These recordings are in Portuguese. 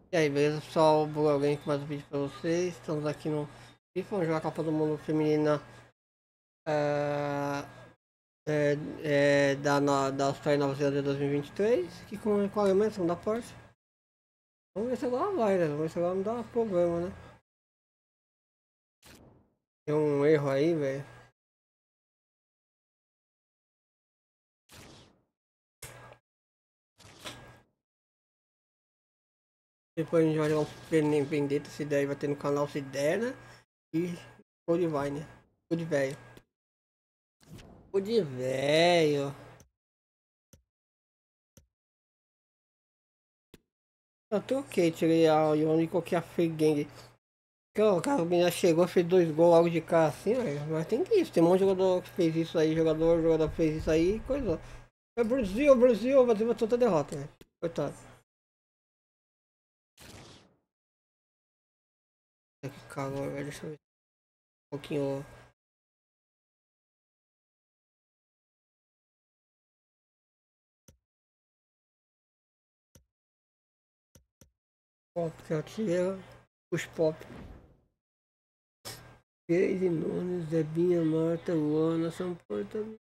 E aí, beleza, pessoal? Alguém com mais um vídeo pra vocês. Estamos aqui no FIFA, vamos jogar a Copa do Mundo Feminina eh, da Austrália e Nova Zelândia 2023. Que com a Alemanha, segunda parte. Vamos ver se agora vai, né? Vamos ver se agora não dá problema, né? Tem um erro aí, velho. Depois a gente vai jogar um Vendetta, se der, vai ter no canal se der, né? E por de vai, né? Por de velho. Por de velho. Eu troquei, tirei a Ione e coloquei a Free Gang. O cara, o menino chegou, fez 2 gols logo de cara assim, velho. Mas tem que isso, tem um monte de jogador que fez isso aí, jogador que fez isso aí, coisa. É Brasil vai ter outra derrota, velho. Coitado. Que calor, velho. Deixa eu ver um pouquinho. Pop, que eu tirei os pop. Geise Nunes, Debinha, Marta, Luana, São Paulo também.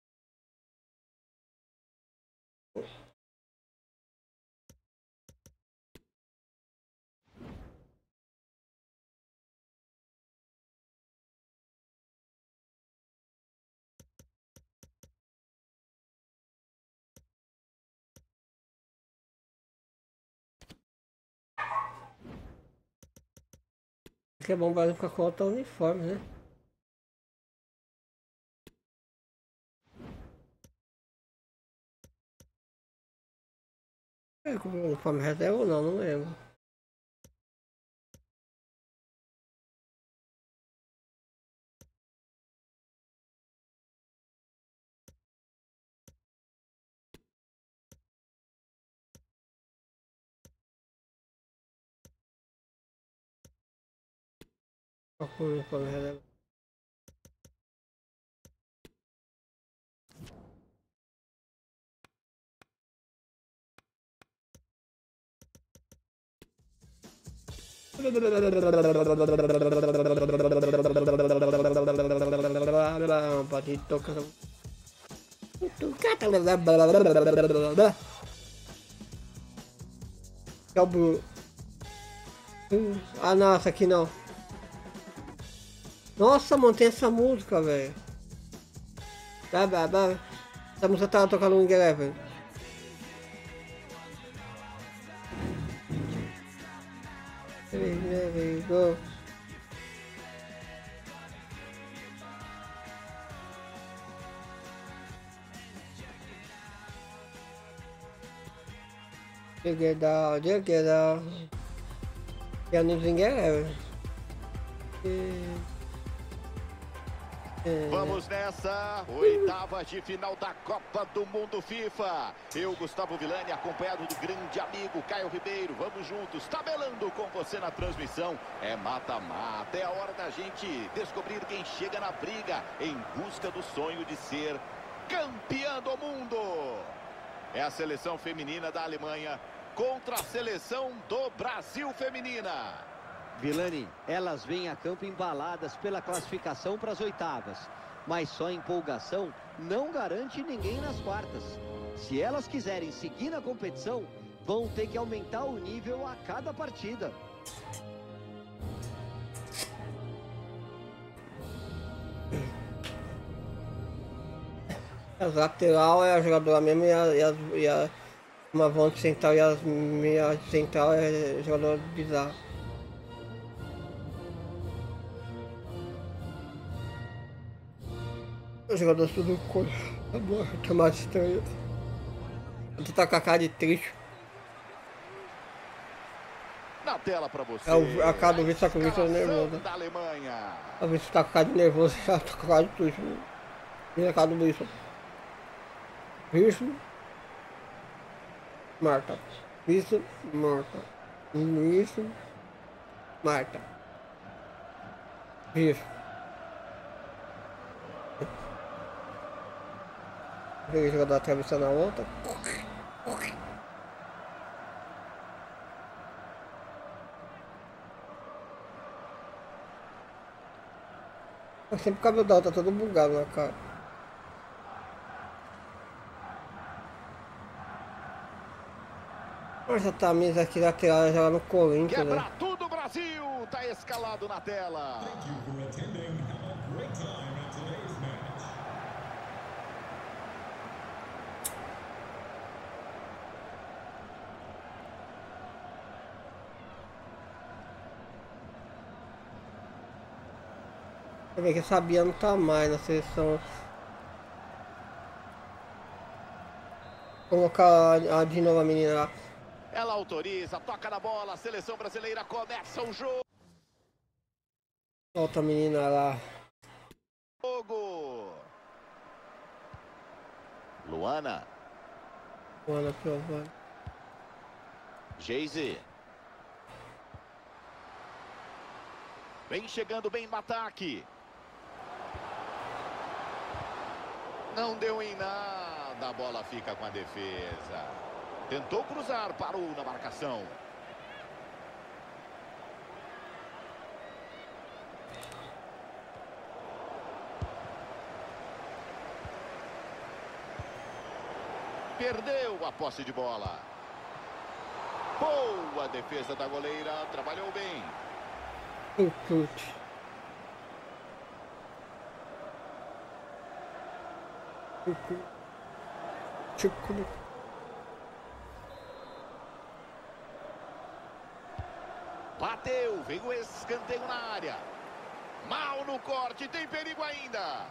Que é bom pra ficar com o uniforme, né? É, com o uniforme reserva ou não, não lembro. Só com o uniforme reserva. Pode tocar. É o Bru. Ah, não, essa aqui não. Nossa, mano, tem essa música, velho. Essa música tá tocando no Eleven. Go. Dig it out. E a Ninja Eleven. Vamos nessa, oitava de final da Copa do Mundo FIFA. Eu, Gustavo Villani, acompanhado do grande amigo Caio Ribeiro. Vamos juntos, tabelando com você na transmissão. É mata-mata, é a hora da gente descobrir quem chega na briga em busca do sonho de ser campeã do mundo. É a seleção feminina da Alemanha contra a seleção do Brasil feminina. Villani, elas vêm a campo embaladas pela classificação para as oitavas. Mas só empolgação não garante ninguém nas quartas. Se elas quiserem seguir na competição, vão ter que aumentar o nível a cada partida. A lateral é a jogadora mesmo e uma volante central e a meia central é jogador bizarro. Os jogadores tudo com tomate estranho. Tu tá com a cara de triste. Na tela para você. É a cara do Vitor, tá com o Vitor nervoso. Da Alemanha. A Vitor tá com a cara de nervoso, já tá com a cara de triste. E a cara do Vitor. Vitor. Marta. Vitor, Marta. Vitor. Marta. Vitor. O jogador atravessando a outra. Sempre o cabelo dela tá todo bugado na cara. Essa camisa aqui lateral joga no Corinthians, né? Quebra tudo, Brasil! Tá escalado na tela. Você vê que eu sabia não tá mais na seleção. Vou colocar de novo a menina lá. Ela autoriza, toca na bola, a seleção brasileira começa o jogo. Outra menina lá. Luana. Luana Piovani. Geise. Vem chegando bem no ataque. Não deu em nada, a bola fica com a defesa. Tentou cruzar, parou na marcação. Perdeu a posse de bola. Boa defesa da goleira, trabalhou bem. Chute. Chute. Bateu, veio o escanteio na área. Mal no corte, tem perigo ainda.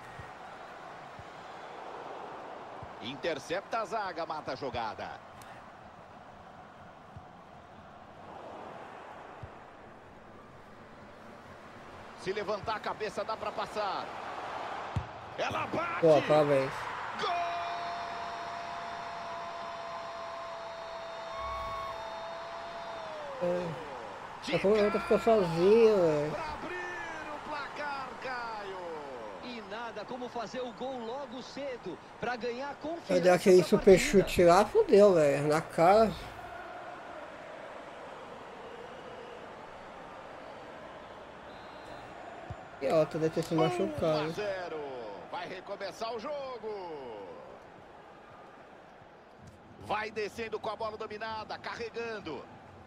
Intercepta a zaga, mata a jogada. Se levantar a cabeça, dá para passar. Ela bate. Pô, parabéns. Gol! A outra ficou sozinha, velho. Pra abrir o placar, Caio. E nada como fazer o gol logo cedo para ganhar confiança. Vai dar aquele pra super partida. chute lá, fodeu, velho. Na cara. E ó, deve ter se 1 a machucado. 0. Vai recomeçar o jogo. Vai descendo com a bola dominada, carregando.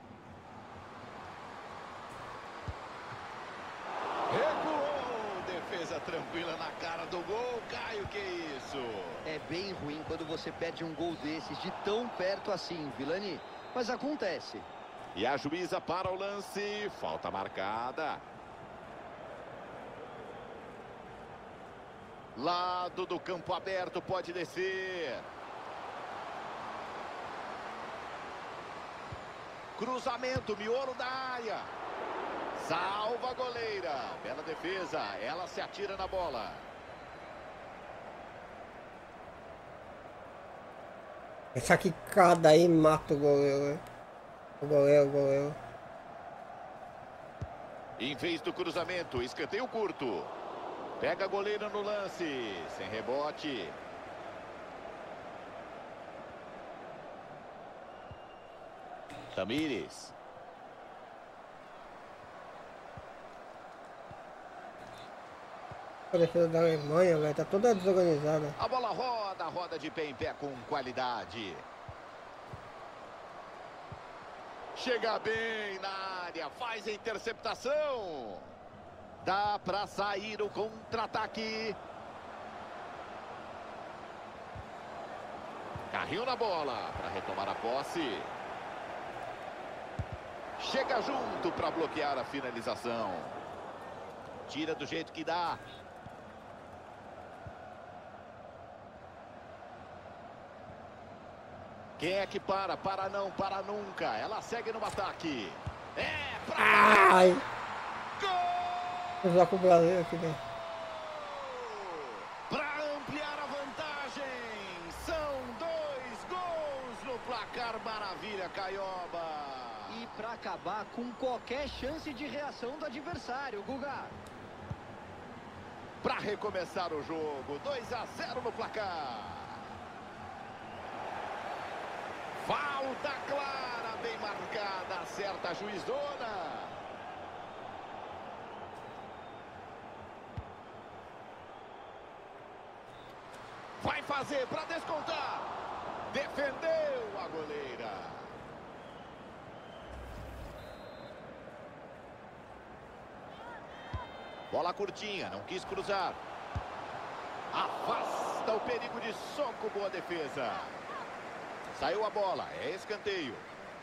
Recuou, defesa tranquila na cara do gol. Caio, que isso? É bem ruim quando você perde um gol desses de tão perto assim, Vilani. Mas acontece. E a juíza para o lance, falta marcada. Lado do campo aberto, pode descer. Cruzamento, miolo da área. Salva a goleira. Bela defesa, ela se atira na bola. Essa quicada aí mata o goleiro, né? O goleiro. Em vez do cruzamento, escanteio curto. Pega a goleira no lance, sem rebote. Tamires. A defesa da Alemanha, velho, tá toda desorganizada. A bola roda de pé em pé com qualidade. Chega bem na área, faz a interceptação. Dá para sair o contra-ataque. Carrinho na bola para retomar a posse. Chega junto para bloquear a finalização. Tira do jeito que dá. Quem é que para? Para não, para nunca. Ela segue no ataque. É pra... Ai! Gol! Vou usar com o Brasil aqui, né? Para ampliar a vantagem. São 2 gols no placar. Maravilha, Caioba. E para acabar com qualquer chance de reação do adversário, Guga. Para recomeçar o jogo, 2 a 0 no placar. Falta clara, bem marcada, acerta a juizona. fazer para descontar. Defendeu a goleira. Bola curtinha, não quis cruzar. Afasta o perigo de soco, boa defesa. Saiu a bola, é escanteio.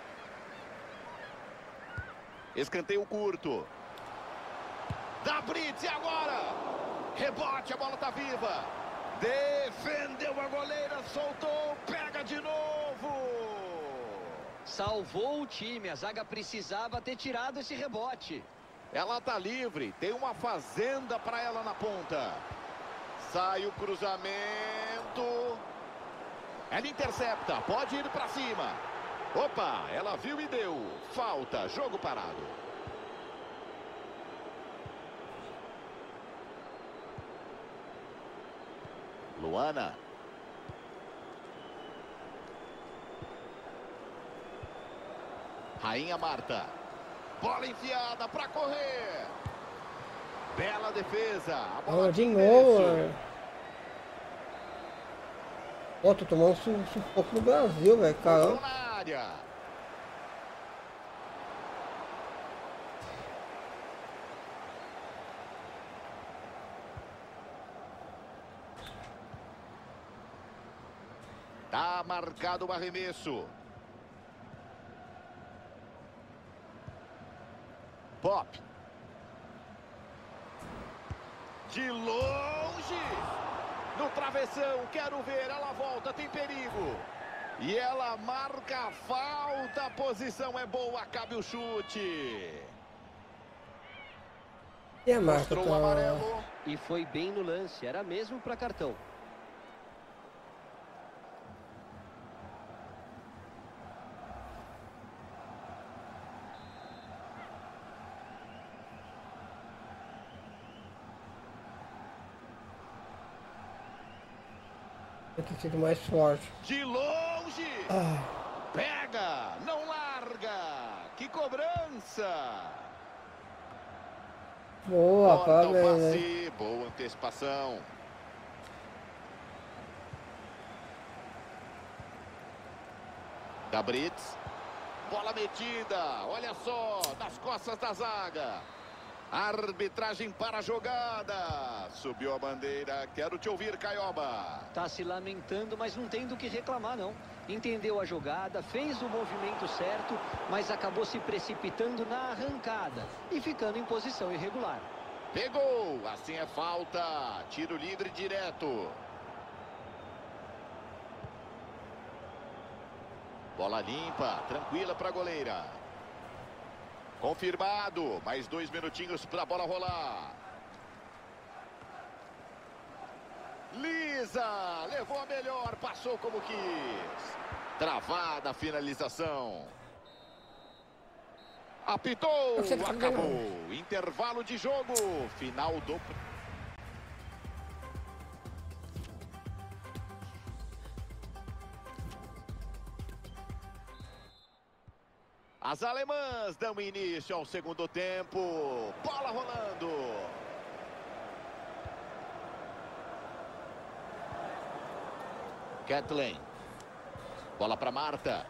Escanteio curto. Da Brits e agora. Rebote, a bola tá viva. Defendeu a goleira, soltou, pega de novo. Salvou o time, a zaga precisava ter tirado esse rebote. Ela tá livre, tem uma fazenda para ela na ponta. Sai o cruzamento. Ela intercepta, pode ir para cima. Opa, ela viu e deu. Falta, jogo parado. Luana. Rainha Marta. Bola enfiada para correr. Bela defesa. A bola De novo. Ó, tô tomando sufoco no Brasil, velho, caramba. Na área. Tá marcado o arremesso. Pop. De longe. No travessão, quero ver, ela volta, tem perigo. E ela marca a falta, a posição é boa, cabe o chute. E a marca Mostrou tá... o amarelo. E foi bem no lance, era mesmo para cartão. Tem que ser mais forte. De longe. Pega, não larga. Que cobrança. Boa, Corta o parabéns, né? passe, boa antecipação. Da Brits. Bola metida, olha só, nas costas da zaga. Arbitragem para a jogada. Subiu a bandeira, quero te ouvir, Caioba. Tá se lamentando, mas não tem do que reclamar, não. Entendeu a jogada, fez o movimento certo, mas acabou se precipitando na arrancada e ficando em posição irregular. Pegou, assim é falta. Tiro livre direto. Bola limpa, tranquila para a goleira. Confirmado, mais 2 minutinhos para a bola rolar. Lisa, levou a melhor, passou como quis. Travada a finalização. Apitou, acabou. Intervalo de jogo, final do... As alemãs dão início ao segundo tempo. Bola rolando. Kathleen. Bola para Marta.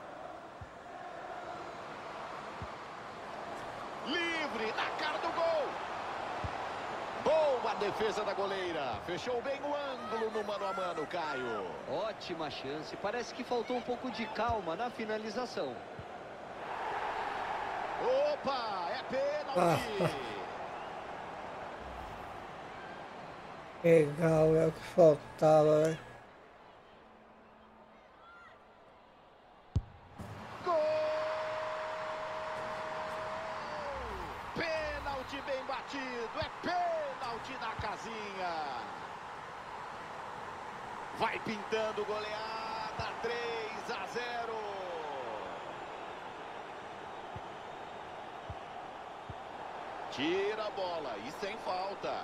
Livre na cara do gol. Boa defesa da goleira. Fechou bem o ângulo no mano a mano, Caio. Ótima chance. Parece que faltou um pouco de calma na finalização. Opa, é pênalti. Legal, é o que faltava, né? Gol! Pênalti bem batido, é pênalti na casinha. Vai pintando goleada, 3-0. Tira a bola e sem falta.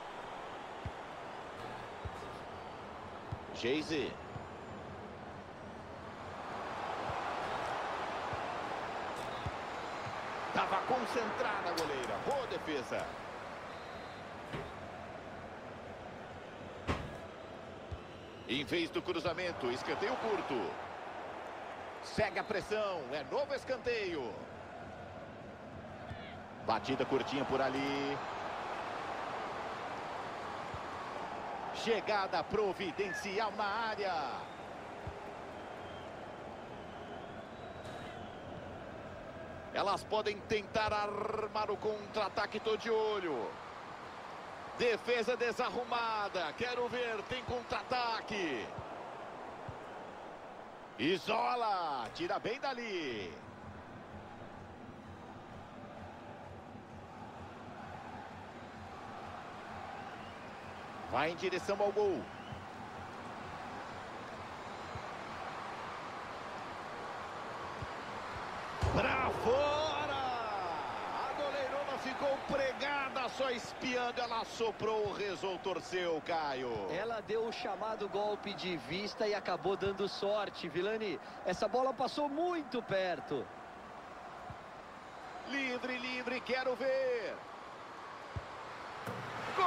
Geise. Estava concentrada a goleira. Boa defesa. Em vez do cruzamento, escanteio curto. Segue a pressão, é novo escanteio. Batida curtinha por ali. Chegada providencial na área. Elas podem tentar armar o contra-ataque, tô de olho. Defesa desarrumada, quero ver, tem contra-ataque. Isola, tira bem dali. Vai em direção ao gol. Pra fora! A goleirona ficou pregada, só espiando. Ela soprou, rezou, torceu, Caio. Ela deu o chamado golpe de vista e acabou dando sorte, Vilani. Essa bola passou muito perto. Livre, livre, quero ver. Gol!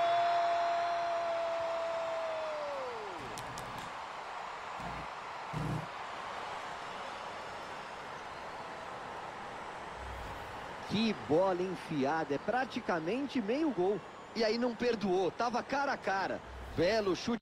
Que bola enfiada, é praticamente meio gol. E aí não perdoou, tava cara a cara. Belo chute.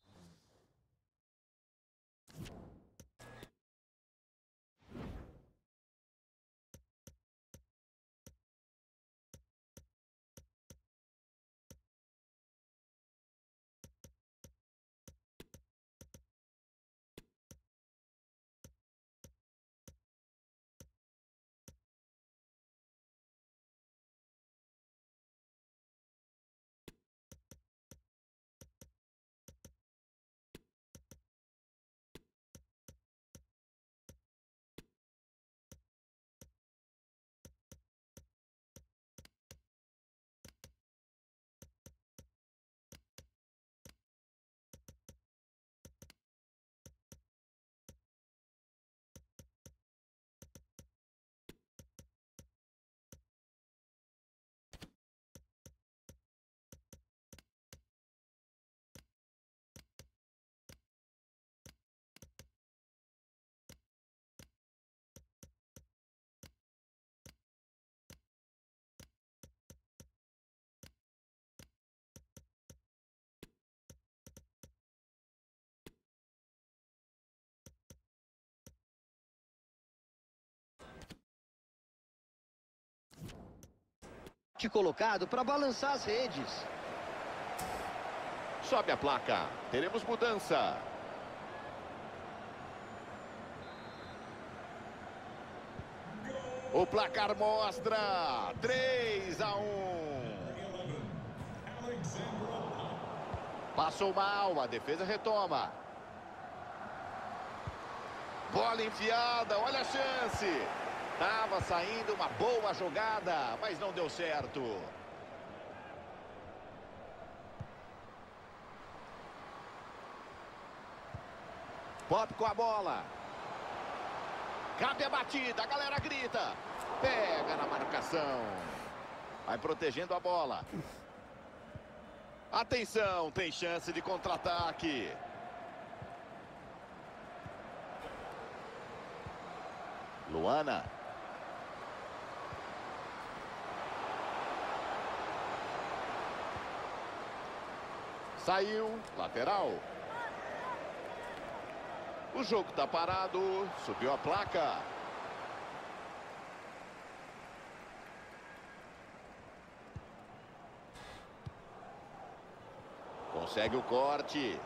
Colocado para balançar as redes. Sobe a placa, teremos mudança. O placar mostra 3-1. Passou mal, a defesa retoma. Bola enfiada, olha a chance. Tava saindo uma boa jogada, mas não deu certo. Pop com a bola. Cabe a batida, a galera grita. Pega na marcação. Vai protegendo a bola. Atenção, tem chance de contra-ataque. Luana. Saiu, lateral. O jogo tá parado, subiu a placa. Consegue o corte.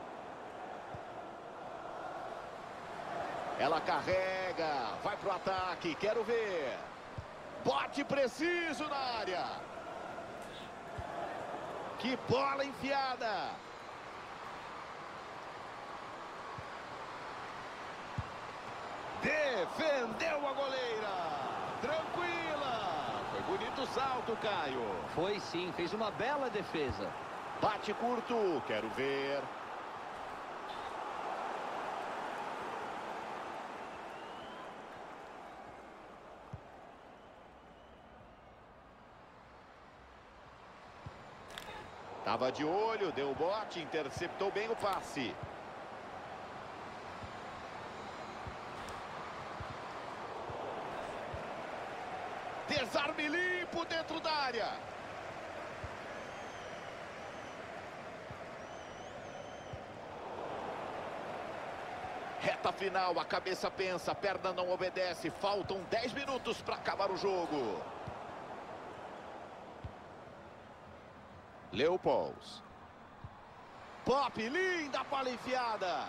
Ela carrega, vai pro ataque, quero ver. Bote preciso na área. Que bola enfiada. Defendeu a goleira. Tranquila. Foi bonito o salto, Caio. Foi sim, fez uma bela defesa. Bate curto, quero ver. Tava de olho, deu o bote, interceptou bem o passe. Desarme limpo dentro da área. Reta final, a cabeça pensa, a perna não obedece. Faltam 10 minutos para acabar o jogo. Leopolds. Pop, linda bola enfiada.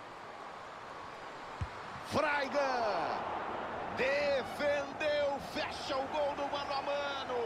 Freigan. Defendeu, fecha o gol no mano a mano.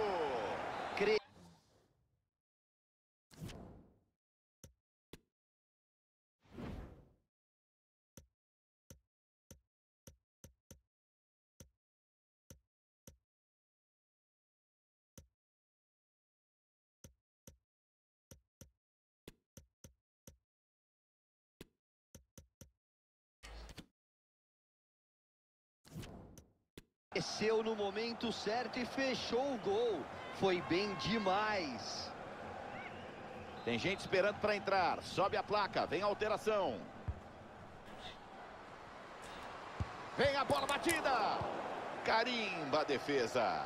Desceu no momento certo e fechou o gol. Foi bem demais. Tem gente esperando para entrar. Sobe a placa, vem a alteração. Vem a bola batida. Carimba a defesa.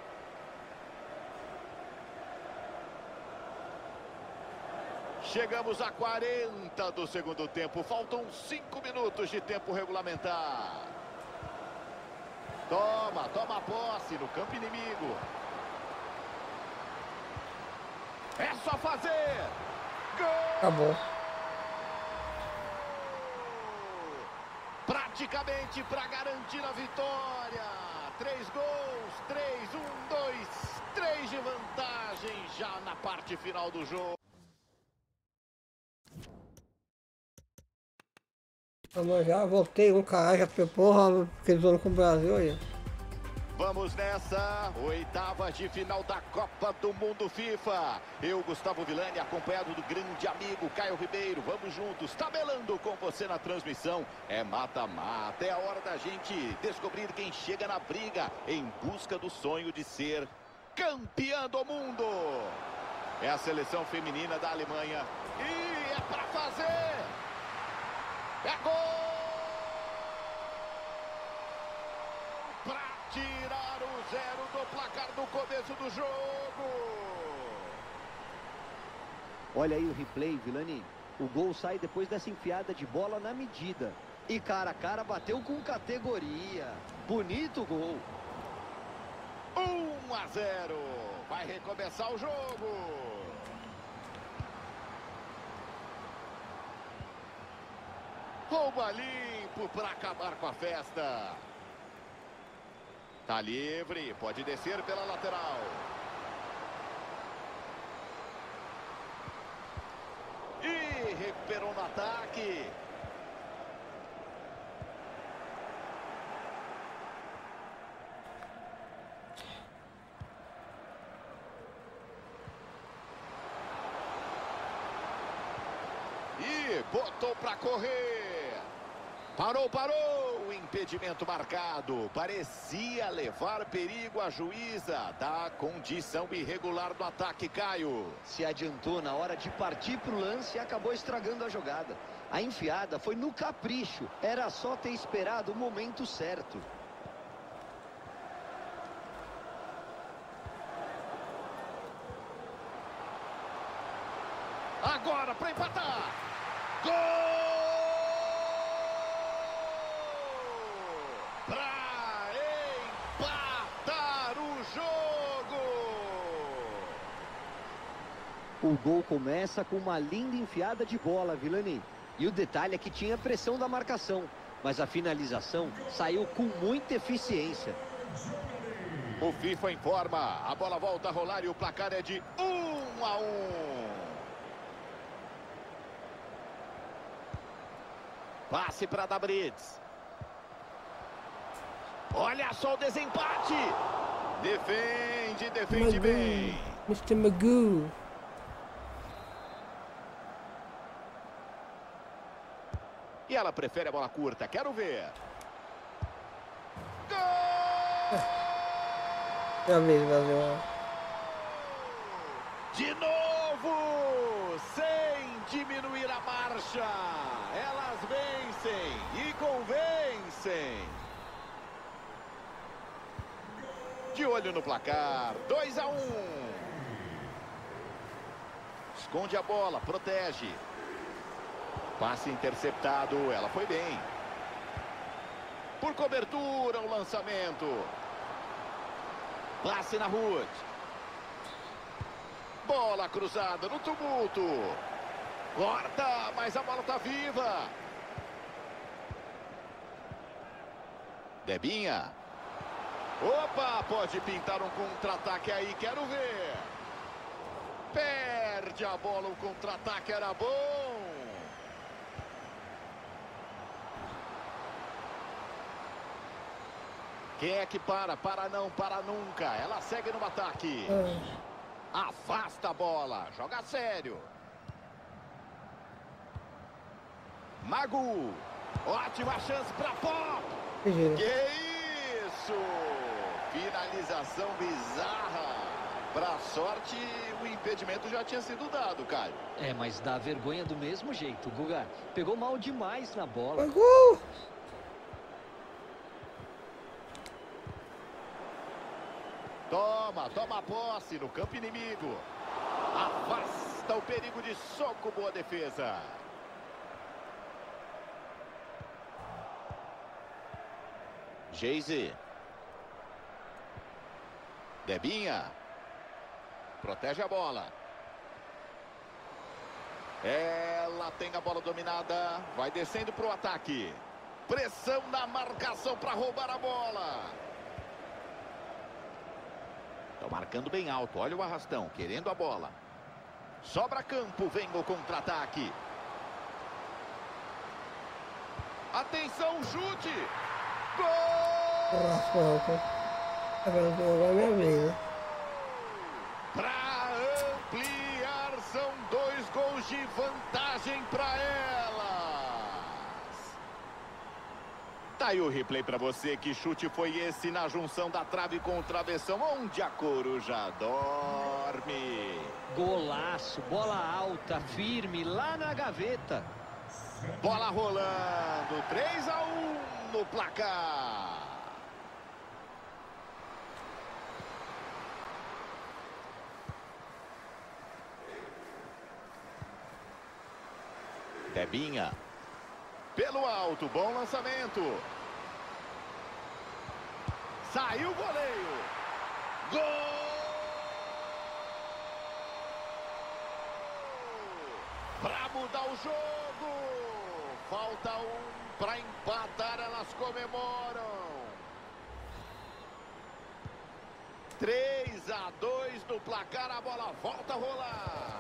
Chegamos a 40 do segundo tempo. Faltam 5 minutos de tempo regulamentar. Toma posse no campo inimigo. É só fazer. Gol! Acabou. Praticamente para garantir a vitória. 3 gols, 3, 1, 2, 3 de vantagem já na parte final do jogo. Vamos já, voltei um caralho, já porra, porque zoando com o Brasil aí. Vamos nessa, oitavas de final da Copa do Mundo FIFA. Eu, Gustavo Villani, acompanhado do grande amigo Caio Ribeiro. Vamos juntos, tabelando com você na transmissão. É mata-mata, é a hora da gente descobrir quem chega na briga em busca do sonho de ser campeã do mundo. É a seleção feminina da Alemanha. E é para fazer. É gol! Para tirar o 0 do placar no começo do jogo. Olha aí o replay, Villani. O gol sai depois dessa enfiada de bola na medida. E cara a cara bateu com categoria. Bonito gol. 1-0. Vai recomeçar o jogo. Rouba limpo para acabar com a festa. Tá livre, pode descer pela lateral. E recuperou no ataque. E botou para correr. Parou. Impedimento marcado. Parecia levar perigo à juíza da condição irregular do ataque, Caio. Se adiantou na hora de partir para o lance e acabou estragando a jogada. A enfiada foi no capricho. Era só ter esperado o momento certo. Agora para empatar. Gol! Para empatar o jogo. O gol começa com uma linda enfiada de bola, Villani. E o detalhe é que tinha pressão da marcação, mas a finalização saiu com muita eficiência. O FIFA informa, a bola volta a rolar e o placar é de 1-1. Passe para Dabrits. Olha só o desempate. Defende bem. Mr. Magoo. E ela prefere a bola curta, quero ver. Gol! Já vez, Brasil. De novo, sem diminuir a marcha. Elas vencem e convencem. De olho no placar, 2-1. Esconde a bola, protege. Passe interceptado, ela foi bem. Por cobertura, o lançamento. Passe na rua. Bola cruzada no tumulto. Corta, mas a bola tá viva. Debinha. Opa, pode pintar um contra-ataque aí, quero ver. Perde a bola, o contra-ataque era bom. Quem é que para? Para não, para nunca. Ela segue no ataque. Afasta a bola, joga sério. Magu. Ótima chance para Pop. Que isso! Finalização bizarra. Pra sorte, o impedimento já tinha sido dado, Caio. É, mas dá vergonha do mesmo jeito, Guga. Pegou mal demais na bola. Toma posse no campo inimigo. Afasta o perigo de soco, boa defesa. Geise. Debinha. Protege a bola. Ela tem a bola dominada. Vai descendo para o ataque. Pressão na marcação para roubar a bola. Estão marcando bem alto. Olha o arrastão. Querendo a bola. Sobra campo. Vem o contra-ataque. Atenção, chute. Gol! Agora é minha vez, né? Para ampliar, são 2 gols de vantagem para elas. Tá aí o replay para você. Que chute foi esse na junção da trave com o travessão, onde a coruja dorme. Golaço, bola alta, firme, lá na gaveta. Bola rolando, 3-1 no placar. Debinha. Pelo alto, bom lançamento. Saiu o goleiro. Gol! Para mudar o jogo. Falta um para empatar, elas comemoram. 3-2 no placar, a bola volta a rolar.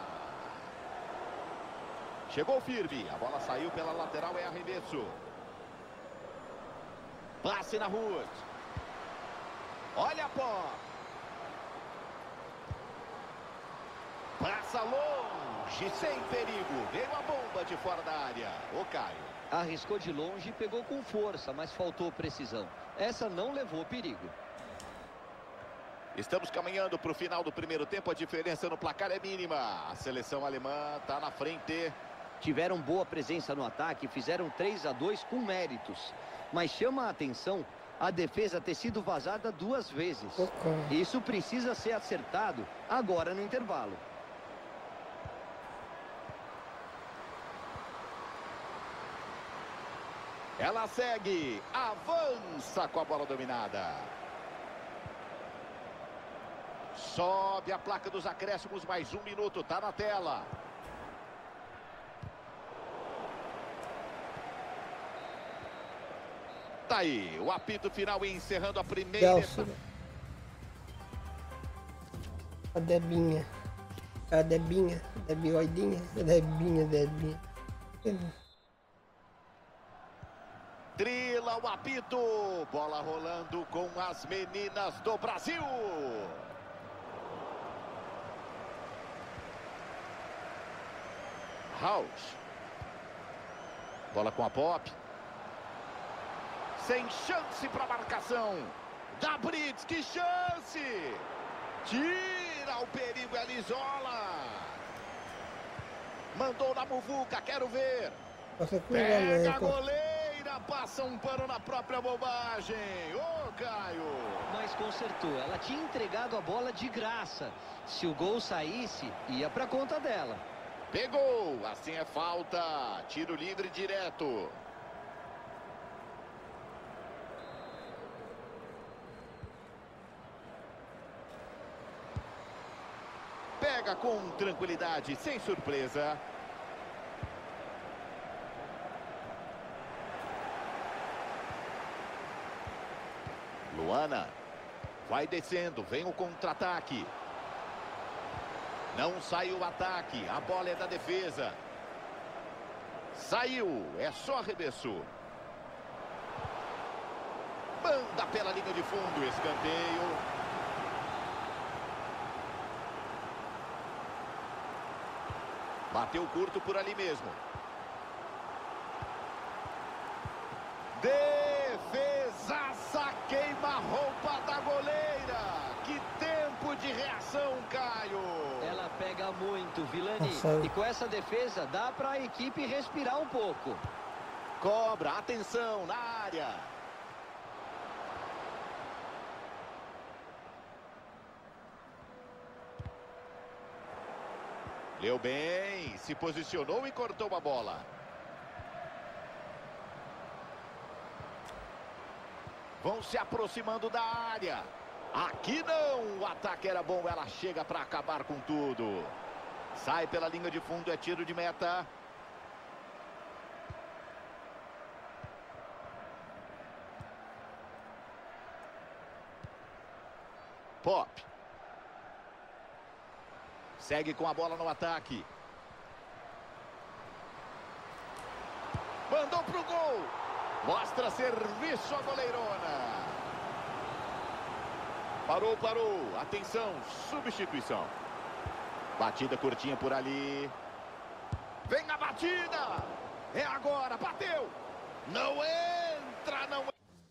Chegou firme, a bola saiu pela lateral, é arremesso. Passe na rua. Olha a bola. Passa longe, sem perigo. Veio a bomba de fora da área. O Caio. Arriscou de longe e pegou com força, mas faltou precisão. Essa não levou perigo. Estamos caminhando para o final do primeiro tempo. A diferença no placar é mínima. A seleção alemã está na frente. Tiveram boa presença no ataque, fizeram 3-2 com méritos. Mas chama a atenção a defesa ter sido vazada 2 vezes. Isso precisa ser acertado agora no intervalo. Ela segue, avança com a bola dominada. Sobe a placa dos acréscimos, mais 1 minuto, tá na tela. Tá aí, o apito final encerrando a primeira etapa. A Debinha. A Debinha. Debioidinha. Debinha. Trila o apito. Bola rolando com as meninas do Brasil. House. Bola com a Pop. Sem chance para marcação. Da Brits, que chance! Tira o perigo, ela isola. Mandou na muvuca, quero ver. Pega a goleira. Já passa um pano na própria bobagem. Ô, Caio. Mas consertou. Ela tinha entregado a bola de graça. Se o gol saísse, ia para conta dela. Pegou. Assim é falta. Tiro livre direto. Pega com tranquilidade, sem surpresa. Luana. Vai descendo, vem o contra-ataque. Não sai o ataque, a bola é da defesa. Saiu, é só arremesso. Manda pela linha de fundo, escanteio. Bateu curto por ali mesmo. Defesaça, queima a roupa da goleira. Que tempo de reação, Caio. Ela pega muito, Vilani. E com essa defesa, dá para a equipe respirar um pouco. Cobra, atenção, na área. Leu bem, se posicionou e cortou a bola. Vão se aproximando da área. Aqui não, o ataque era bom, ela chega para acabar com tudo. Sai pela linha de fundo, é tiro de meta. Pop. Segue com a bola no ataque. Mandou pro gol. Mostra serviço a goleirona. Parou, parou. Atenção, substituição. Batida curtinha por ali. Vem a batida. É agora, bateu. Não entra, não entra.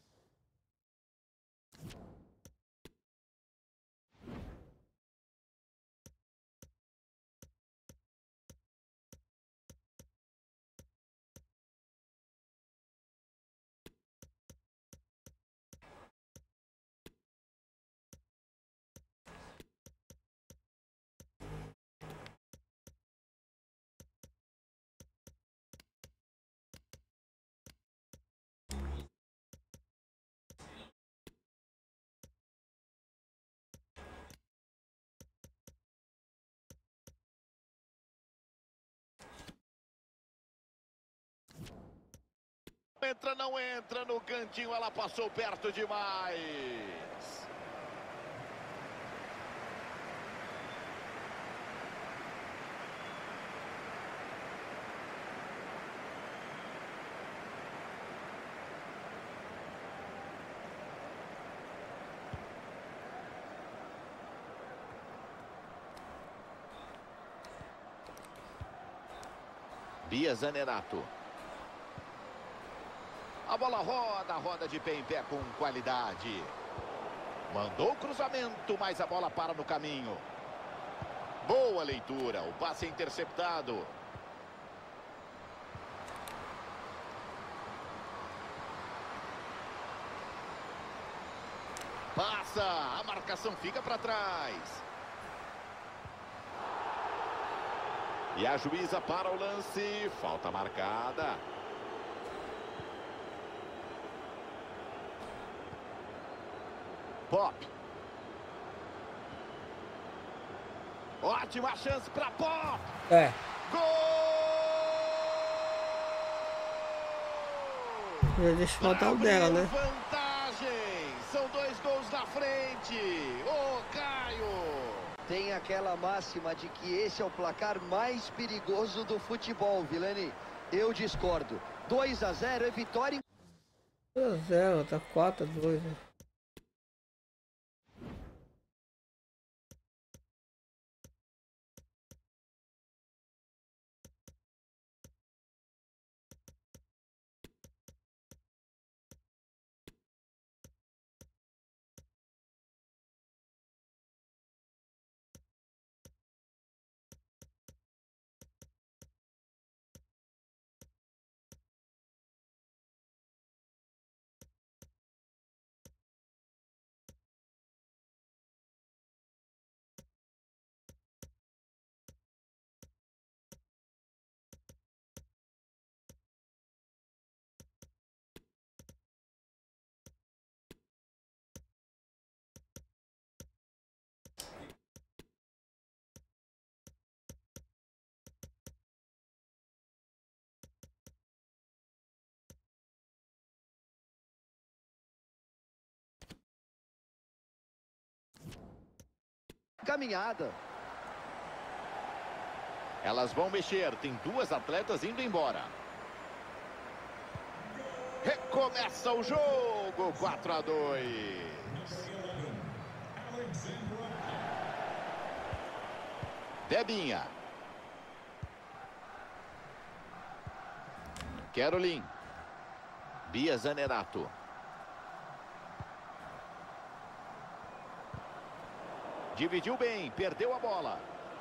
Entra, não entra no cantinho, ela passou perto demais. Bia Zanerato. A bola roda, roda de pé em pé com qualidade. Mandou o cruzamento, mas a bola para no caminho. Boa leitura, o passe é interceptado. Passa, a marcação fica para trás. E a juíza para o lance, falta marcada. Pop. Ótima chance para Pop. É. Gol! Deixa eu faltar o dela, né? Vantagem. São 2 gols na frente. Ô, Caio. Tem aquela máxima de que esse é o placar mais perigoso do futebol, Vilani. Eu discordo. 2-0 é vitória. 2-0, tá 4-2, né? caminhada. Elas vão mexer, tem duas atletas indo embora. Recomeça o jogo, 4-2. Debinha. Caroline. Bia Zanerato. Dividiu bem, perdeu a bola.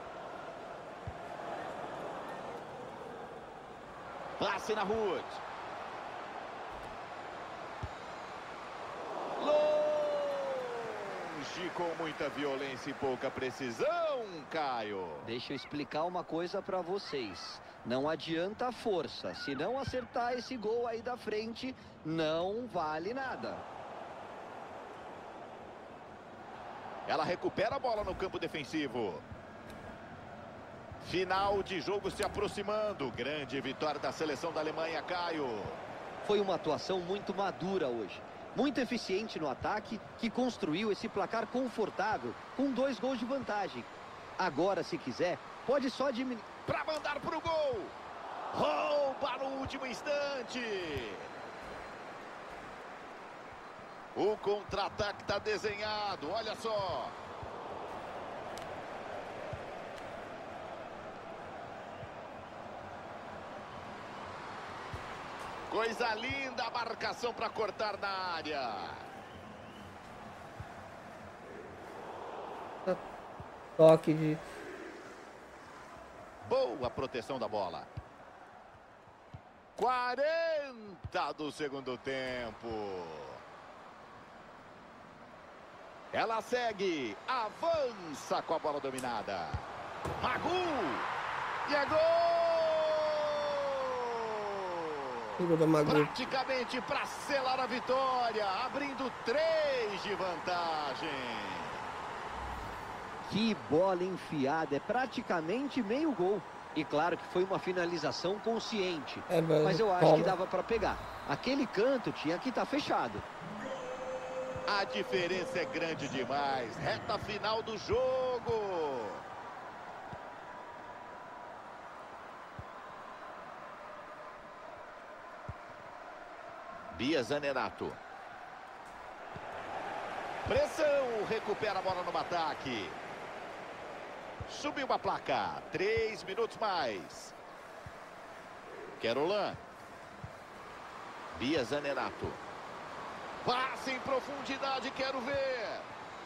Passe na Ruth. Longe, com muita violência e pouca precisão, Caio. Deixa eu explicar uma coisa para vocês. Não adianta força. Se não acertar esse gol aí da frente, não vale nada. Ela recupera a bola no campo defensivo. Final de jogo se aproximando. Grande vitória da seleção da Alemanha, Caio. Foi uma atuação muito madura hoje. Muito eficiente no ataque, que construiu esse placar confortável com 2 gols de vantagem. Agora, se quiser, pode só diminuir. Para mandar para o gol. Rouba no último instante. O contra-ataque está desenhado, olha só. Coisa linda a marcação para cortar na área. Toque de... Boa proteção da bola. 40 do segundo tempo. Ela segue, avança com a bola dominada. Magu! E é gol! Praticamente para selar a vitória, abrindo 3 de vantagem. Que bola enfiada, é praticamente meio gol. E claro que foi uma finalização consciente. Mas eu acho que dava para pegar. Aquele canto tinha que estar fechado. A diferença é grande demais. Reta final do jogo. Bia Zanerato. Pressão, recupera a bola no ataque. Subiu a placa, 3 minutos mais. Caroline. Bia Zanerato. Passe em profundidade, quero ver.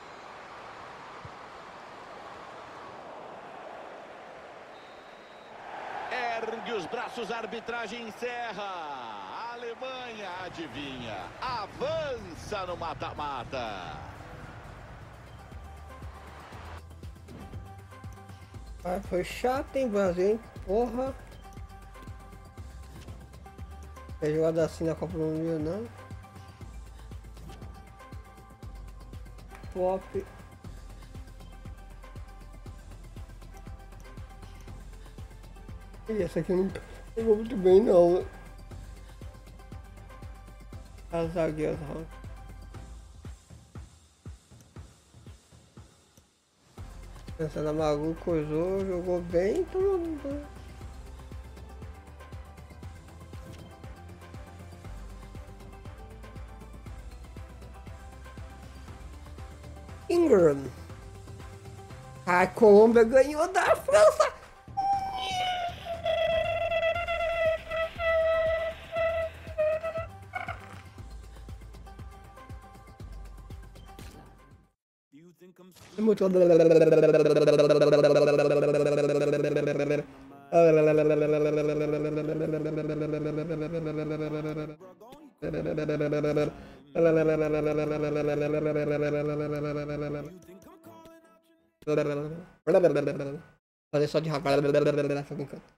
Ergue os braços, a arbitragem encerra. A Alemanha, adivinha, avança no mata-mata. Ah, foi chato, hein, Brasil, hein? Porra. É jogada assim na Copa do Mundo, não. Top. E essa aqui não pegou muito bem, não. As zagueiras, ó. Pensando na Magu, coisou, jogou bem, tomou. Ingram. A Colômbia ganhou da França. É muito... Fazer só de rapaz.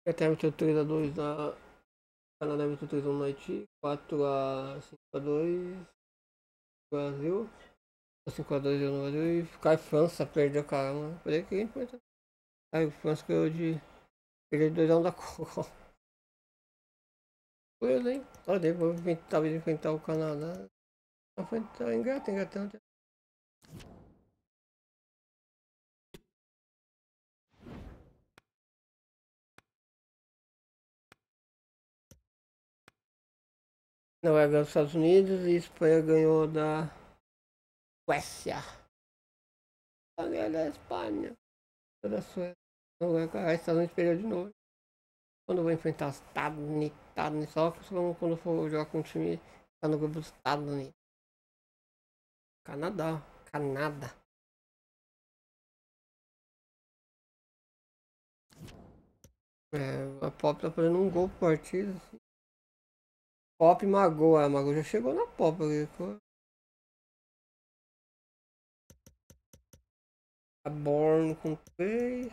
Até meteu 3x2 na. Canadá meteu 3x1 no Haiti. 4x5x2. Brasil. 5x2 no Brasil. E cai França, perdeu, caramba. Falei que importante. Aí o França ganhou de. Perdeu de 2x1 da Copa. Coisa, hein? Olha, vou talvez enfrentar o Canadá. Enfrentar a Inglaterra. Noruega ganhou dos Estados Unidos e Espanha ganhou da Suécia. Ganhou da Espanha. Da Suécia. Noruega, Estados Unidos perdeu de novo. Quando eu vou enfrentar os Estados Unidos, só quando eu for jogar com o time tá no grupo dos Estados Unidos. Canadá. A Pop tá fazendo um gol por partida. Assim. Pop e Mago. A Mago já chegou na Pop. A Born com 3.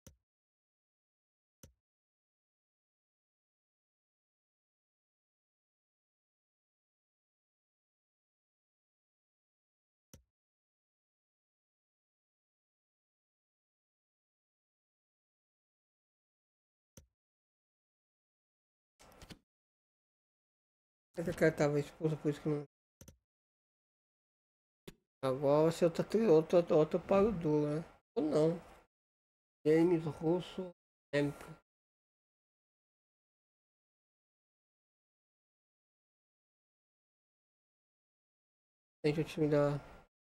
Essa cara tava expulsa, por isso que não. Agora você outro para o duro, né? Ou não. James Russo Amp. Tem o time da.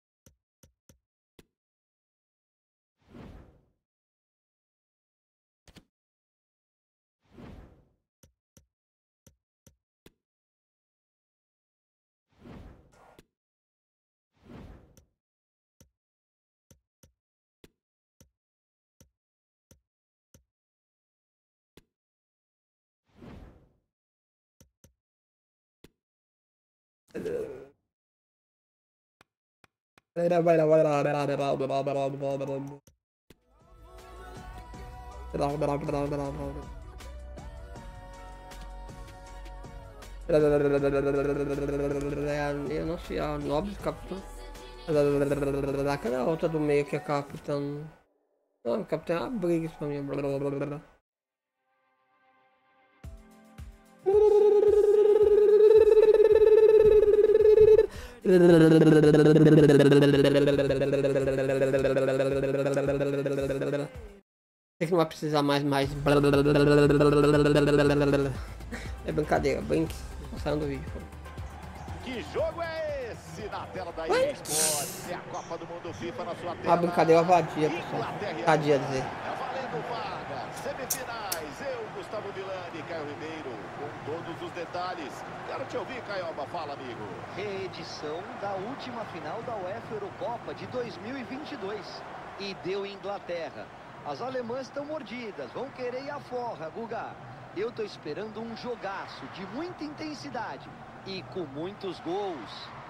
Eu não sei, a Nobre Capitão. Aquela outra do meio que é Capitão. Não, Capitão é uma briga isso pra mim. Sei que não vai precisar mais. É brincadeira, brinque. Saindo do vídeo. Que jogo é esse na tela da EA Sports? É a Copa do Mundo FIFA na sua tela. Uma brincadeira vadia, pessoal. Vadia dizer. É valendo vaga. Semifinais. Eu, Gustavo Villani e Caio Ribeiro. Com todos os detalhes. Quero te ouvir, Caioba. Fala, amigo. Reedição da última final da UEFA Eurocopa de 2022. E deu Inglaterra. As alemãs estão mordidas. Vão querer ir à forra, Guga. Eu tô esperando um jogaço de muita intensidade. E com muitos gols.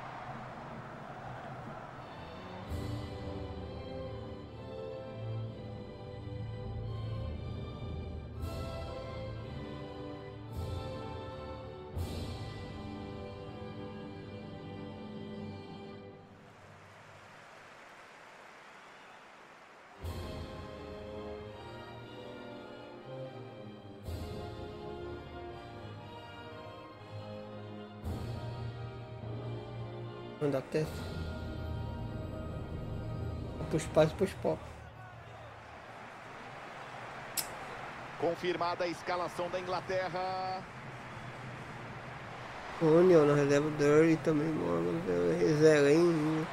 Da testa. Pros pais e pros pop. Confirmada a escalação da Inglaterra. Onion na reserva, Dirty também, Morgan, Zelen.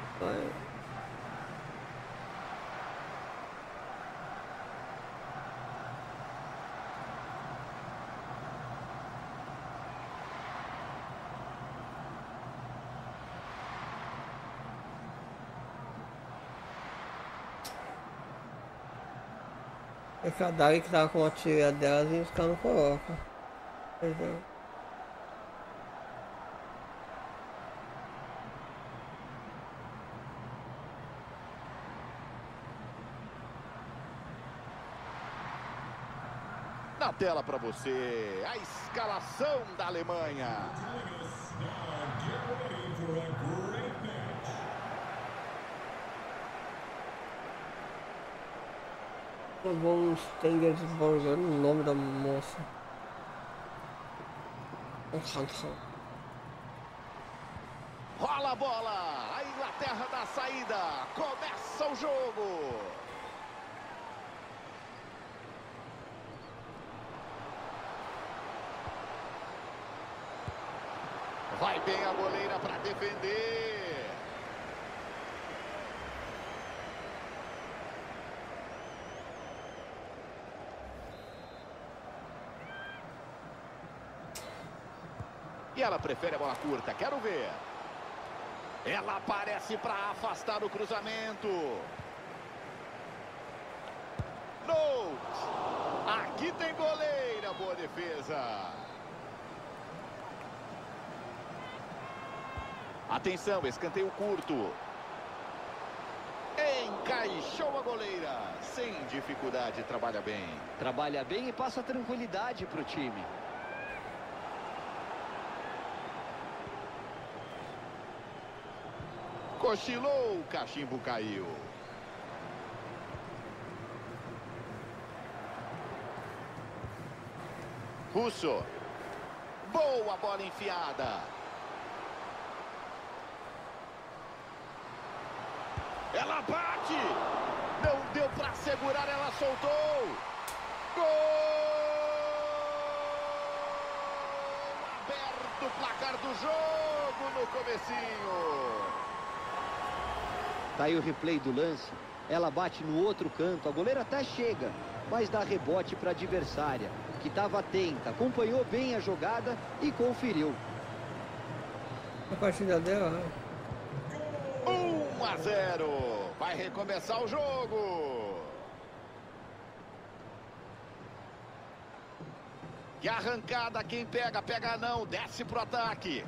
É que a Dari que tava com a tia delas e os caras não colocam. Na tela para você, a escalação da Alemanha. Von Stengelsburger, o nome da moça. Rola a bola, a Inglaterra da saída, começa o jogo. Vai bem a goleira para defender. E ela prefere a bola curta, quero ver. Ela aparece para afastar o cruzamento. Note. Aqui tem goleira, boa defesa. Atenção, escanteio curto. Encaixou a goleira. Sem dificuldade, trabalha bem. Trabalha bem e passa tranquilidade para o time. Cochilou, o cachimbo caiu. Russo. Boa bola enfiada. Ela bate. Não deu para segurar, ela soltou. Gol! Aberto o placar do jogo no comecinho. Tá aí o replay do lance. Ela bate no outro canto. A goleira até chega, mas dá rebote para a adversária, que estava atenta, acompanhou bem a jogada e conferiu. A partida dela, 1-0. Vai recomeçar o jogo. Que arrancada, quem pega, pega não, desce pro ataque.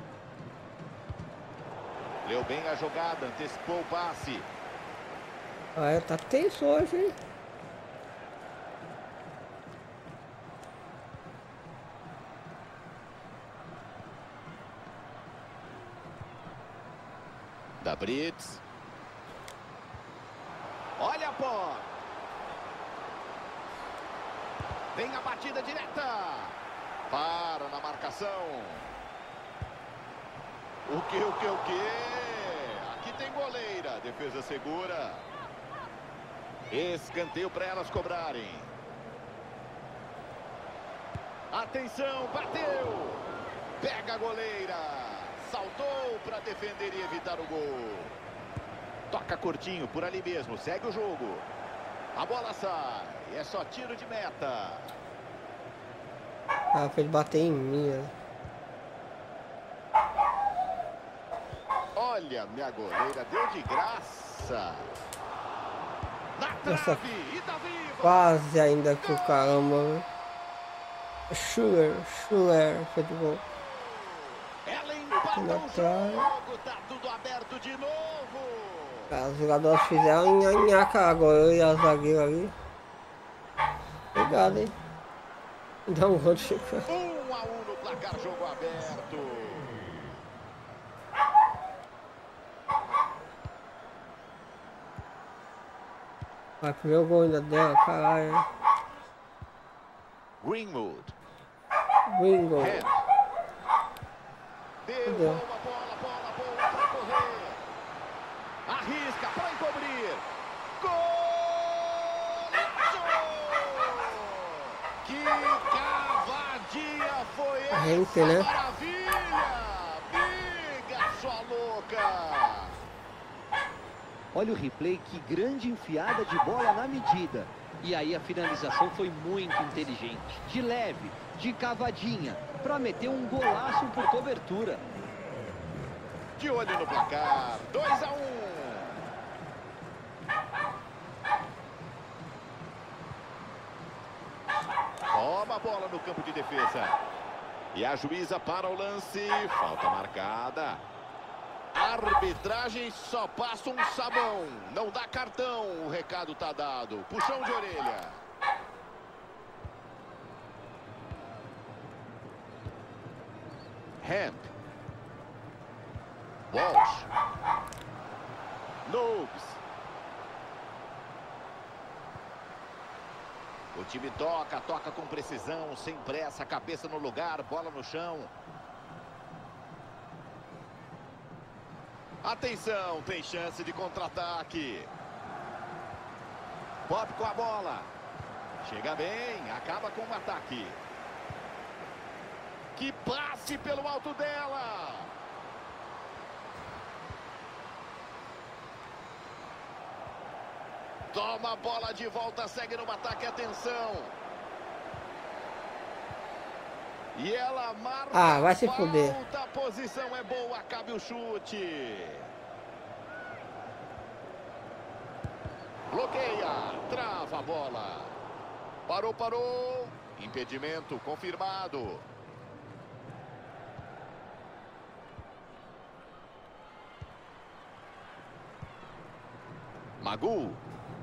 Leu bem a jogada, antecipou o passe. tá tenso hoje, hein? Da Brits. Olha a bola. Vem a batida direta. Para na marcação. O que? Aqui tem goleira. Defesa segura. Escanteio para elas cobrarem. Atenção, bateu. Pega a goleira. Saltou para defender e evitar o gol. Toca curtinho, por ali mesmo. Segue o jogo. A bola sai. É só tiro de meta. Ela fez bater em mim, né? Olha, minha goleira deu de graça. Na Nossa, trave e tá viva. quase ainda que o caramba. Schuller fez o gol. Ela empata o jogo. Tá tudo aberto de novo. Os jogadores fizeram nhaca agora, eu e a zagueira ali. Obrigado, hein? Dá um gol de chegar. 1-1 no placar, jogo aberto. Vai, primeiro gol ainda dela, caralho. Greenwood. Wingo. Deu uma bola boa para correr. Arrisca para encobrir. Golaço! Que cavadinha foi essa, Gente, né? maravilha! Biga, sua louca! Olha o replay, que grande enfiada de bola na medida. E aí a finalização foi muito inteligente. De leve, de cavadinha, para meter um golaço por cobertura. De olho no placar, 2-1. Toma a bola no campo de defesa. E a juíza para o lance. Falta marcada. A arbitragem só passa um sabão. Não dá cartão. O recado tá dado. Puxão de orelha. Hemp. Walsh. Noobs. O time toca com precisão, sem pressa, cabeça no lugar, bola no chão. Atenção, tem chance de contra-ataque. Bob com a bola. Chega bem, acaba com o ataque. Que passe pelo alto dela. Toma a bola de volta, segue no ataque, atenção. E ela marca. Vai se fuder. A posição é boa, cabe o chute. Bloqueia, trava a bola. Parou. Impedimento confirmado. Magu.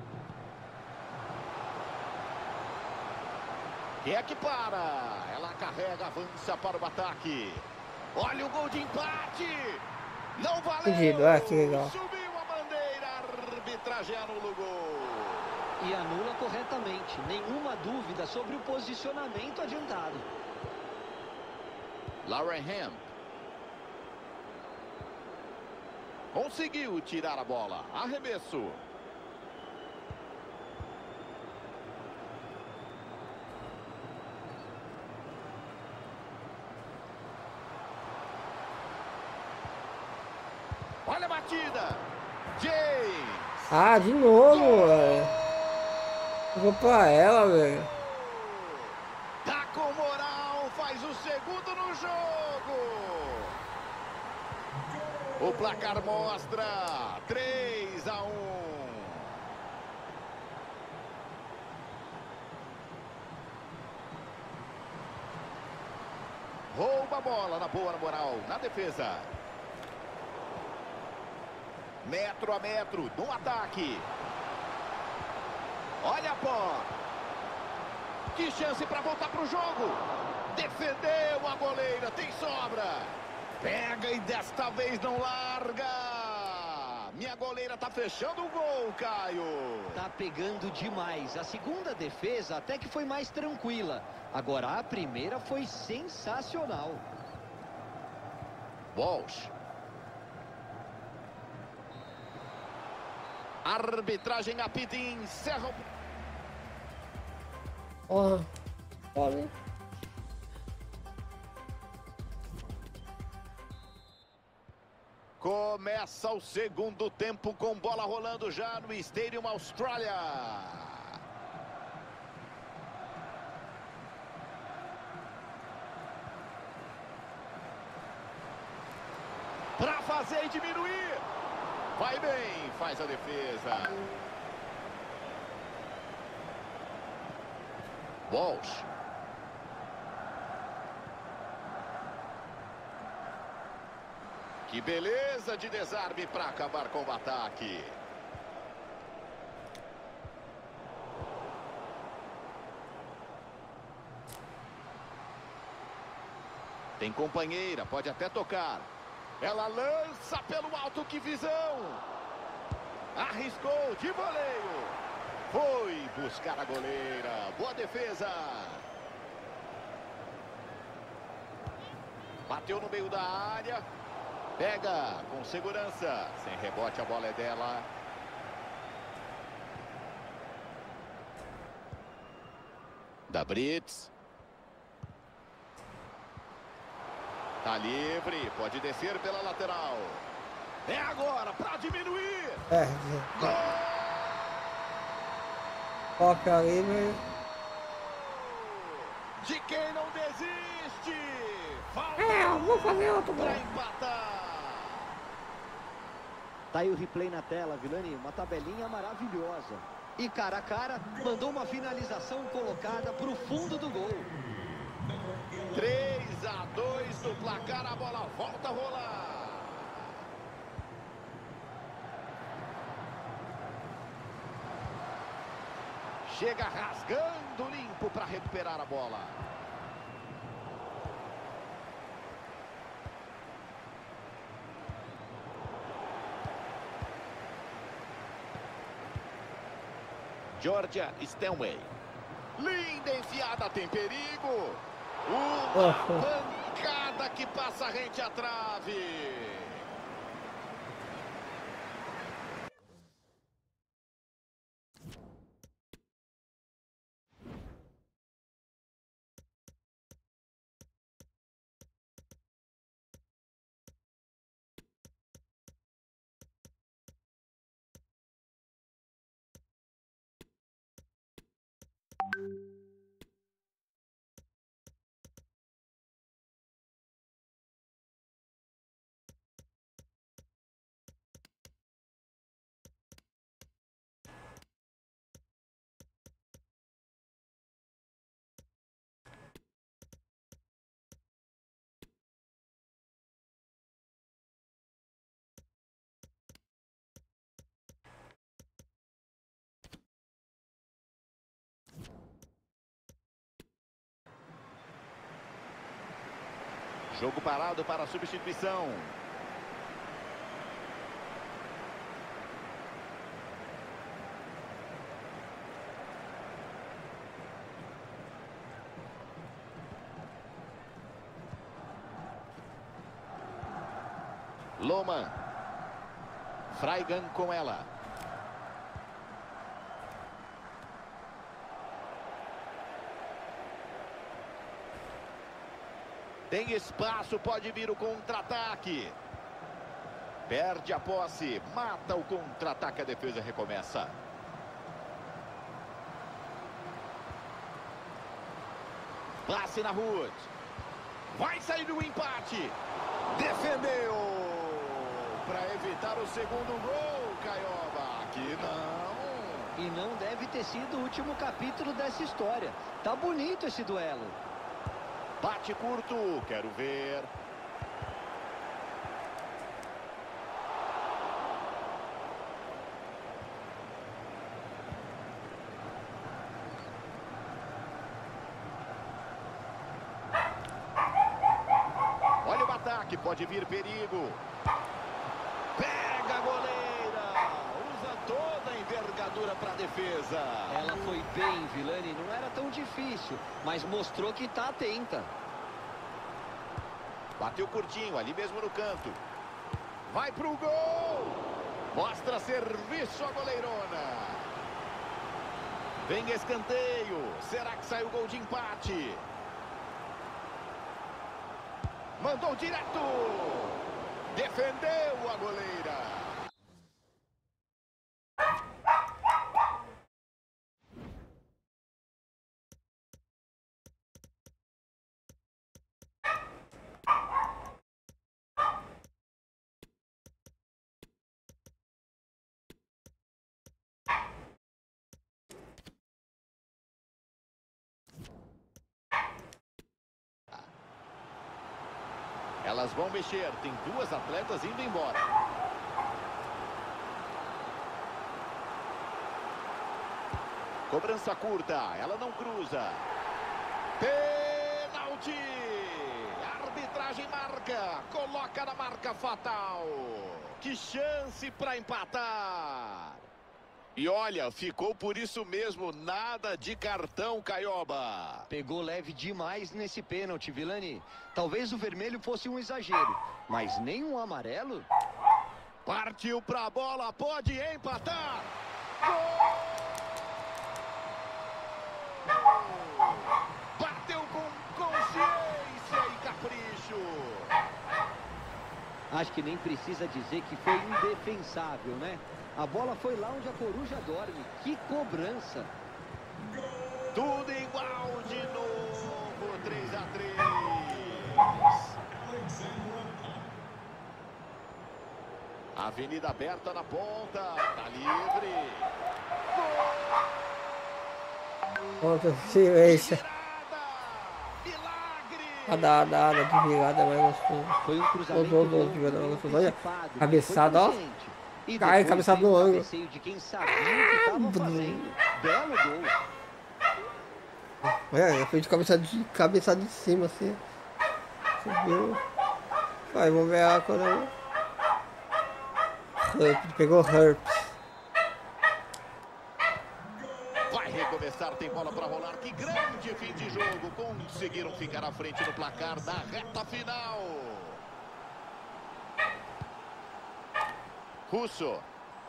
Quem é que para? Ela carrega, avança para o ataque. Olha o gol de empate. Não valeu. Que legal. Subiu a bandeira, a arbitragem anula o gol. E anula corretamente. Nenhuma dúvida sobre o posicionamento adiantado. Lauren Hemp. Conseguiu tirar a bola. Arremesso. Olha a batida. James. De novo, velho. Eu vou pra ela, velho. Tá com moral. Faz o segundo no jogo. O placar mostra 3-1. Rouba a bola na boa, na moral, na defesa. Metro a metro, no ataque. Olha a bola. Que chance para voltar para o jogo. Defendeu a goleira, tem sobra. Pega e desta vez não larga. Minha goleira tá fechando o gol, Caio. Tá pegando demais. A segunda defesa até que foi mais tranquila. Agora a primeira foi sensacional. Walsh. Arbitragem apita e encerra. Olha. Começa o segundo tempo com bola rolando já no Stadium Austrália. Para fazer e diminuir. Vai bem, faz a defesa. Walsh. Que beleza de desarme para acabar com o ataque. Tem companheira, pode até tocar. Ela lança pelo alto, que visão. Arriscou de voleio. Foi buscar a goleira. Boa defesa. Bateu no meio da área. Pega com segurança. Sem rebote, a bola é dela. Da Brits. Tá livre, pode descer pela lateral. É agora, para diminuir. Toca ali, velho. De quem não desiste. Falta Eu vou fazer outro gol. para empatar. Tá aí o replay na tela, Vilani, uma tabelinha maravilhosa. E cara a cara, mandou uma finalização colocada pro fundo do gol. 3-2 no placar, a bola volta a rolar. Chega rasgando limpo para recuperar a bola. Georgia Stanway. Linda enfiada, tem perigo. Uma pancada que passa rente à trave. Jogo parado para a substituição. Loman. Freigan com ela. Tem espaço, pode vir o contra-ataque. Perde a posse, mata o contra-ataque, a defesa recomeça. Passe na Ruth. Vai sair o empate. Defendeu. Para evitar o segundo gol, Caioba. Aqui não. E não deve ter sido o último capítulo dessa história. Tá bonito esse duelo. Bate curto, quero ver. Olha o ataque, pode vir perigo. Pega a goleira. Usa toda a envergadura para a defesa. Ela foi bem, Villani. Não era tão difícil, mas mostrou que está atenta. Bateu curtinho, ali mesmo no canto. Vai pro gol. Mostra serviço a goleirona. Vem escanteio. Será que sai o gol de empate? Mandou direto. Defendeu a goleira. Elas vão mexer, tem duas atletas indo embora. Cobrança curta, ela não cruza. Pênalti! A arbitragem marca, coloca na marca fatal. Que chance para empatar. E olha, ficou por isso mesmo, nada de cartão, Caioba. Pegou leve demais nesse pênalti, Villani. Talvez o vermelho fosse um exagero, mas nem um amarelo. Partiu para a bola, pode empatar. Gol! Bateu com consciência e capricho. Acho que nem precisa dizer que foi indefensável, né? A bola foi lá onde a coruja dorme. Que cobrança! Tudo igual de novo, 3-3. Avenida aberta na ponta, tá livre. Ponta, silêncio. A da de virada mais gostoso. Foi um cruzamento de virada mais gostoso. Olha, antecipado, cabeçada, ó. E Cai, depois cabeçada veio no o ângulo. cabeceio de quem sabia o que estava fazendo. Belo gol. Olha, fez de cabeçada de cima, assim. Subiu. Vai, vamos ver a coroa. Pegou herpes. arremessar, tem bola para rolar. Que grande fim de jogo. Conseguiram ficar à frente no placar da reta final. Russo.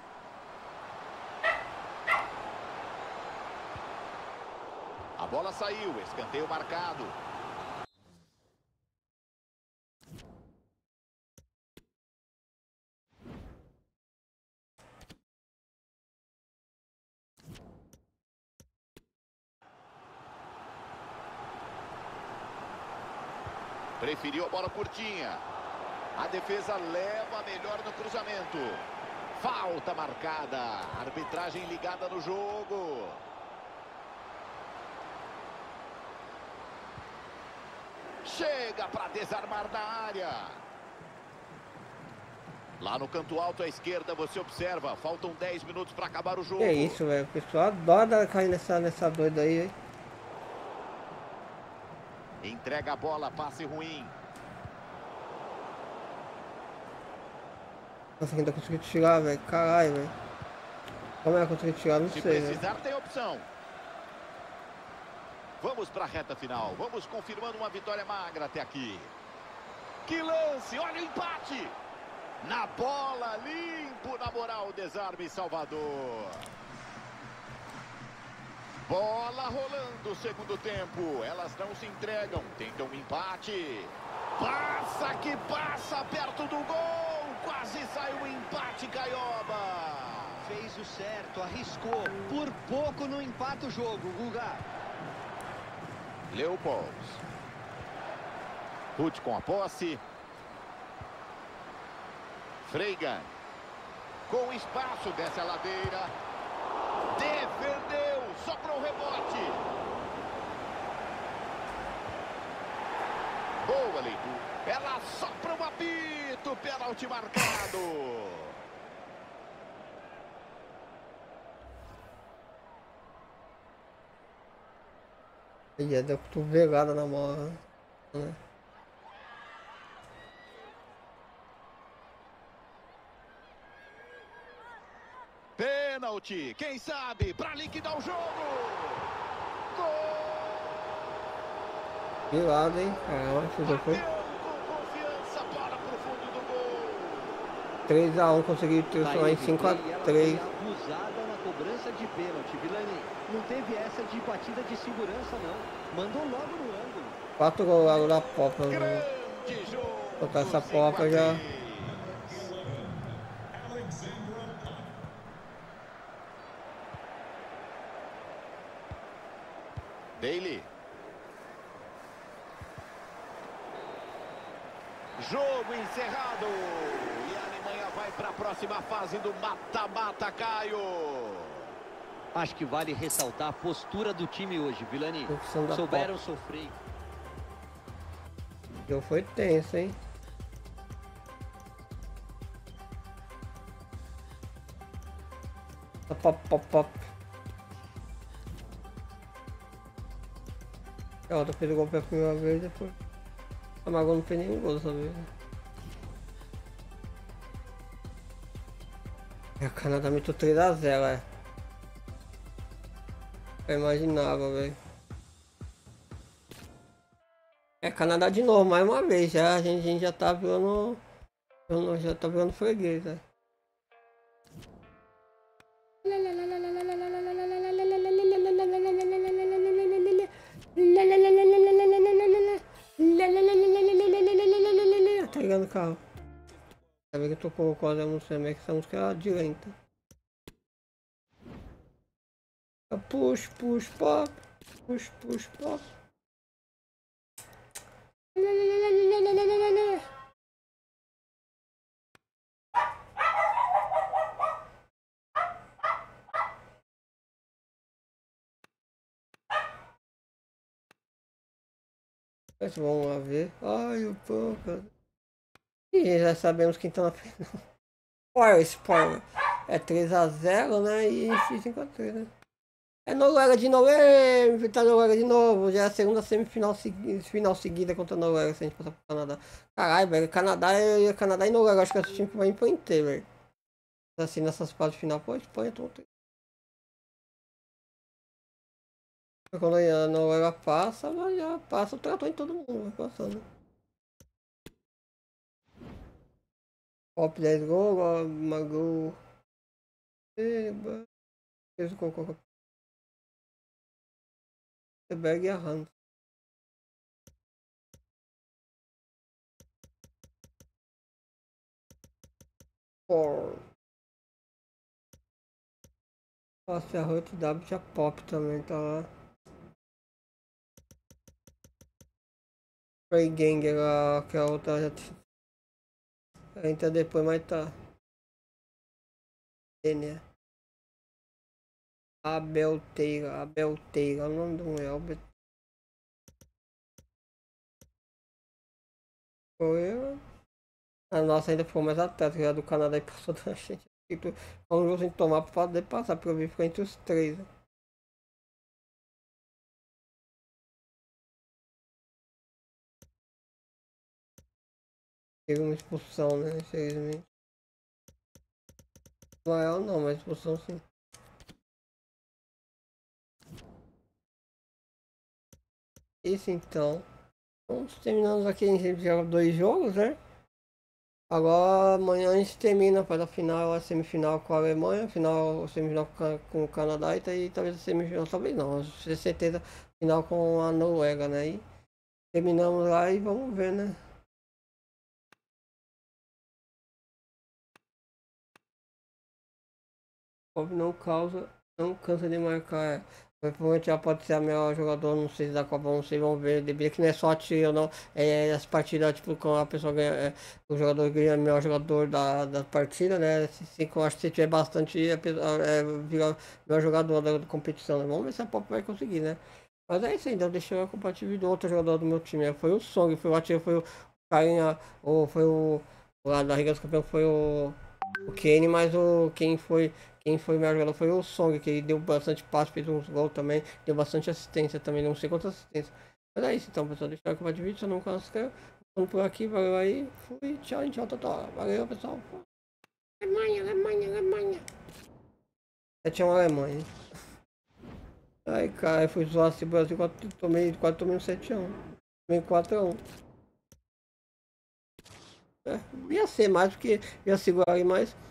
A bola saiu, escanteio marcado. Preferiu a bola curtinha. A defesa leva melhor no cruzamento. Falta marcada. Arbitragem ligada no jogo. Chega para desarmar na área. Lá no canto alto à esquerda você observa. Faltam 10 minutos para acabar o jogo. Que isso, velho. O pessoal adora cair nessa doida aí, hein? Entrega a bola, passe ruim. Nossa, ainda consegui tirar, velho. Caralho, velho. Como é que eu consegui tirar? Não Se sei, precisar, tem opção. Vamos para a reta final. Vamos confirmando uma vitória magra até aqui. Que lance! Olha o empate! Na bola, limpo, na moral, desarme Salvador. Bola rolando, segundo tempo. Elas não se entregam, tentam um empate. Passa que passa, perto do gol. Quase sai o empate, Caioba. Fez o certo, arriscou. Por pouco não empata o jogo, Guga. Leopold. Ruth com a posse. Freigan. Com espaço, desce a ladeira. Defendeu, sobrou o rebote. Boa leitura. Ela sopra o apito, pênalti marcado. Ele deu cotovelada na bola, né? Pênalti, quem sabe, para liquidar o jogo. Gol! De lado, hein? Caramba, esse jogo foi Com confiança, bola pro fundo do gol. 3-1, conseguiu transformar em 5-3. Abusada na cobrança de pênalti, Vilani. Não teve essa de batida de segurança, não. Mandou logo no ângulo. 4 gols lá da Popa. Grande jogo. Botar essa Popa já. Daly. Jogo encerrado. E a Alemanha vai para a próxima fase do mata-mata, Caio. Acho que vale ressaltar a postura do time hoje, Vilani. Souberam sofrer. O jogo foi tenso, hein? Pop. A outra fez o gol pela primeira vez, depois a Mago não fez nenhum gol dessa vez. E a Canadá meteu 3-0, é. Eu imaginava, velho. É Canadá de novo, mais uma vez, já a gente já tá virando. Já tá virando freguês, velho. Tá ligando o carro. Sabe que eu tô com o código, não sei, mas essa música é de lenta. Push, pop. Push, pop. Mas vamos lá ver. Ai, o pão, cara. E já sabemos quem tá na final. Spoiler. É 3-0, né? E 5-3, né? É Noruega de novo. Tá Noruega de novo. Já é a segunda semifinal final seguida contra a Noruega, se a gente passar pro Canadá. Caralho, velho. Canadá e Noruega. Acho que esse time que vai ir pro inteiro, velho. Assim, nessas partes final, pô, Espanha, tô Quando a Noruega passa, ela já passa o trator em todo mundo, vai passando. Pop 10 gols, Magu. Fez o cocô. Berg e a Hans. Nossa, a Hot W já pop também, tá lá. Frey Ganger, que a outra já entra depois, mas tá. Né? Abel Teira, o nome do Elber. Foi. A nossa ainda ficou mais atrás, que a do Canadá e passou da gente. Vamos ver sem tomar pra poder passar, porque eu vi ficar entre os três. Né? Teve uma expulsão, né? Infelizmente. Maior não, mas expulsão sim. Isso então. Vamos terminando aqui, a gente joga 2 jogos, né? Agora amanhã a gente termina, faz a final, a semifinal com a Alemanha, final, semifinal com o Canadá e talvez a semifinal, talvez não, com certeza final com a Noruega, né? E terminamos lá e vamos ver, né? Pobre não cansa de marcar. Provavelmente já pode ser a melhor jogador, não sei se da Copa, não sei, vamos ver. Deveria que não é só tiro ou não. É as partidas, tipo, quando a pessoa ganha, o jogador ganha o melhor jogador da partida, né? Eu acho que se tiver bastante, vira o melhor jogador da competição, né? Vamos ver se a Pop vai conseguir, né? Mas é isso aí, então deixa eu compartilhar do outro jogador do meu time. Foi o Song, foi o Atira, foi o Carinha, ou foi o lá da Liga dos Campeões, foi o Kane, mas quem foi o melhor jogador foi o Song, que ele deu bastante passe, fez uns gols também, deu bastante assistência também, não sei quantas assistências. Mas é isso então, pessoal. Deixa eu acabar de vídeo, se eu não canso, vamos por aqui, valeu aí, fui, tchau, tchau, tchau. Valeu, pessoal. Alemanha, Alemanha, Alemanha. 7x1 Alemanha. Ai, cara, eu fui zoar esse Brasil, quase tomei um 7x1. Tomei 4x1. Ia ser mais, porque ia segurar mais.